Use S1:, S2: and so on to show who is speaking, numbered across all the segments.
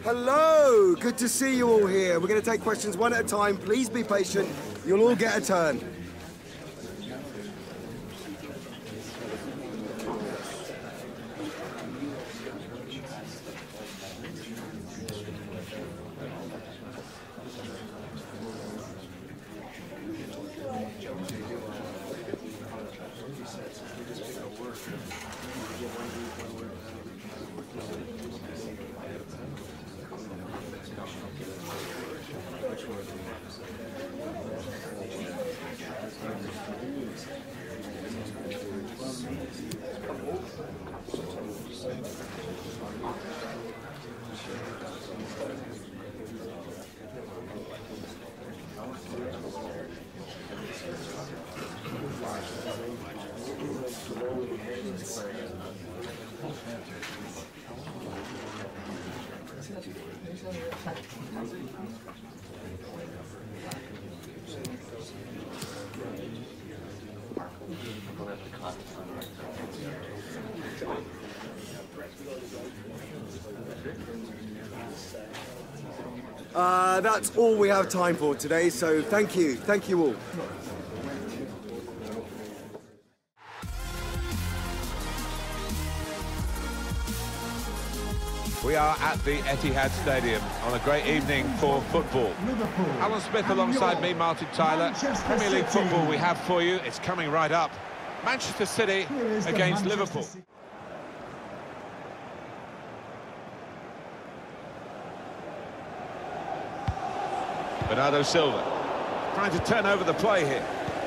S1: Hello, good to see you all here. We're going to take questions one at a time. Please be patient. You'll all get a turn. That's all we have time for today, so thank you all.
S2: We are at the Etihad Stadium on a great evening for football.
S3: Liverpool.
S2: Alan Smith alongside me, Martin Tyler. Premier League football we have for you. It's coming right up. Manchester City against Liverpool. Bernardo Silva trying to turn over the play here.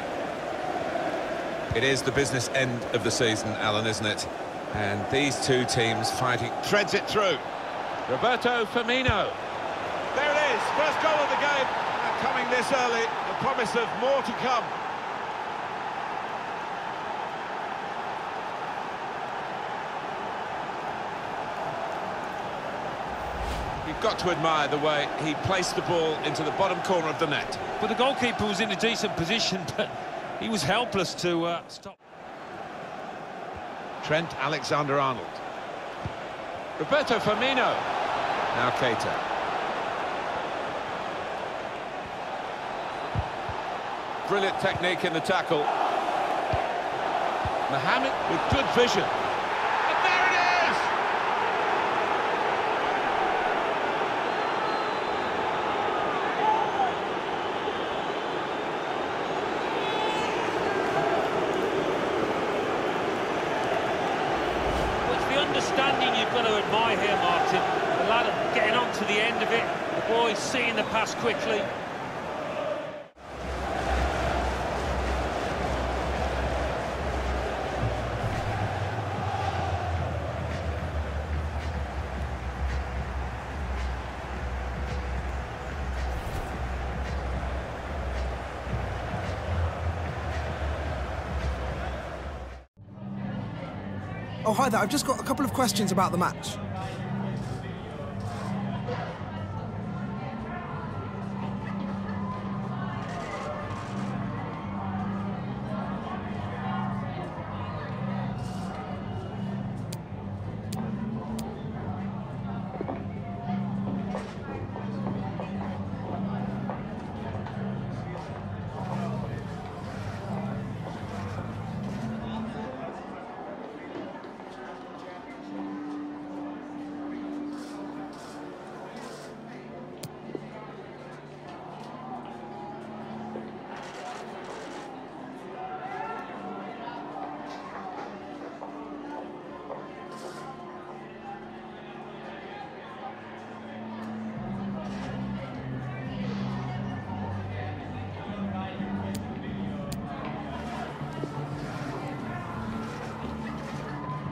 S2: It is the business end of the season, Alan, isn't it? And these two teams fighting. Threads it through. Roberto Firmino. There it is, first goal of the game. And coming this early, the promise of more to come. You've got to admire the way he placed the ball into the bottom corner of the net.
S4: But the goalkeeper was in a decent position, but he was helpless to stop.
S2: Trent Alexander-Arnold. Roberto Firmino. Now Keita. Brilliant technique in the tackle. Mohamed with good vision. And there it is!
S4: Understanding you've got to admire here, Martin. The lad getting on to the end of it. The boy seeing the pass quickly.
S5: Oh, hi there. I've just got a couple of questions about the match.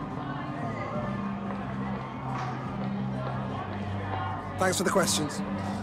S5: Thanks for the questions.